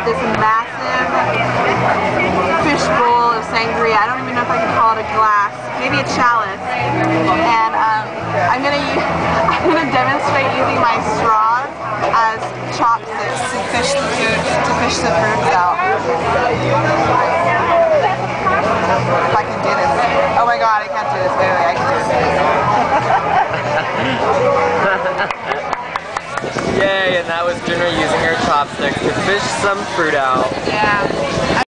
this massive fish bowl of sangria. I don't even know if I can call it a glass. Maybe a chalice. And I'm gonna demonstrate using my straws as chopsticks to fish the fruits out. If I can do this. Oh my god, I can't do this. Wait, I can do this. Yay, and that was Junior using her chopsticks to fish some fruit out. Yeah.